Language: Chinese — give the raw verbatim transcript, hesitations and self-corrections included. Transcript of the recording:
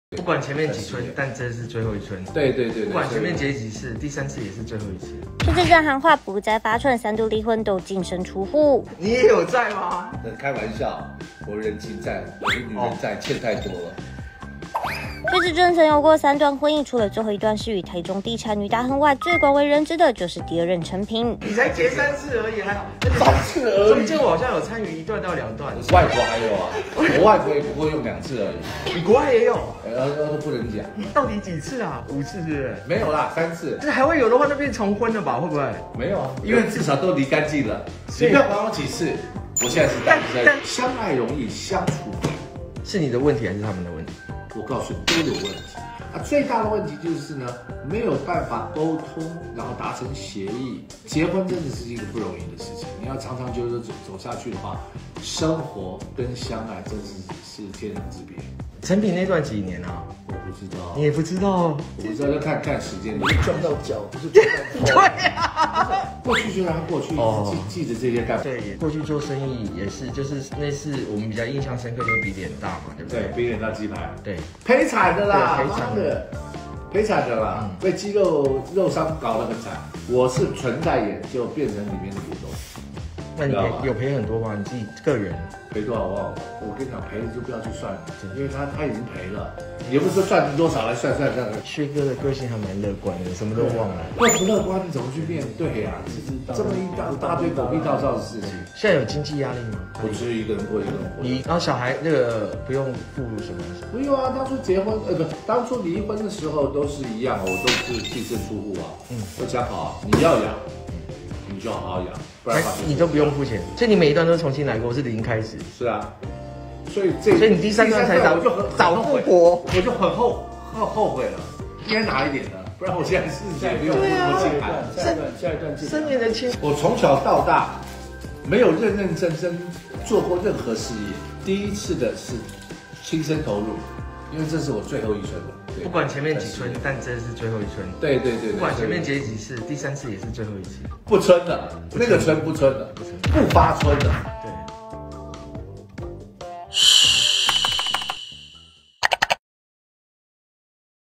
不管前面几春，但这是最后一春。 对对 对, 对， 不管前面结几次，第三次也是最后一次。 是这段喊话不再发春，三度离婚都净身出户。 你也有在吗？ 开玩笑，我人情债，我的女人债欠太多了。 薛之谦曾有过三段婚姻，除了最后一段是与台中地产女大亨外，最广为人知的就是第二任陈平。 你才结三次而已，还三次而已。 中间我好像有参与一段到两段。 外国还有啊，我外国也不过用两次而已。 你国外也有？ 然后都不能讲。 到底几次啊？五次是不是？ 没有啦，三次。 这还会有的话，那变重婚了吧？会不会？ 没有啊，因为至少都离干净了。你不要管我几次，我现在是单身。相爱容易相处难。 是你的问题还是他们的问题？ 我告诉你，都有问题。啊，最大的问题就是呢，没有办法沟通，然后达成协议。结婚真的是一个不容易的事情，你要长长久久走走下去的话，生活跟相爱真是是天壤之别。 陈平那段几年啊？ 我不知道， 你也不知道， 我不知道，要看看时间。 你是撞到脚，不是撞到头。 对啊， 过去就让它过去，哦、记记着这些干嘛？ 对，过去做生意也是，就是那次我们比较印象深刻，就是比脸大嘛，对不对？ 对，比脸大鸡排。 对， 赔惨的啦， 赔惨的， 赔惨的啦，嗯、被肌肉肉伤搞得很惨。我是纯在研究，变成里面的股东。 那你赔有赔很多吗？你自己个人赔多少我忘了。我跟你讲，赔了就不要去算了，因为他他已经赔了，也不是赚多少来算算算。 薛哥的个性还蛮乐观的，什么都忘了。 那不乐观，你怎么去面对呀、啊？这么一大大堆狗屁倒灶的事情。 现在有经济压力吗？ 我只有一个人过，一个人活。 你然后小孩那个不用付什么？ 不用啊，当初结婚呃不，当初离婚的时候都是一样，我都是净身出户啊。嗯，都讲好，你要养，你就好好养。不然你都不用付钱，所以你每一段都重新来过，是零开始。 是啊，所以这所以你第三段才早就早复活， 我就很后后后悔了，应该拿一点的，不然我现在是也没有那么清寒。 下一段下一段三年的亲， 我从小到大没有认认真真做过任何事业，第一次的是亲身投入，因为这是我最后一春的。 不管前面几春，但这是最后一春。 对对 对, 对， 不管前面结几次，第三次也是最后一次。 不春了，那个春不春了，不发春了。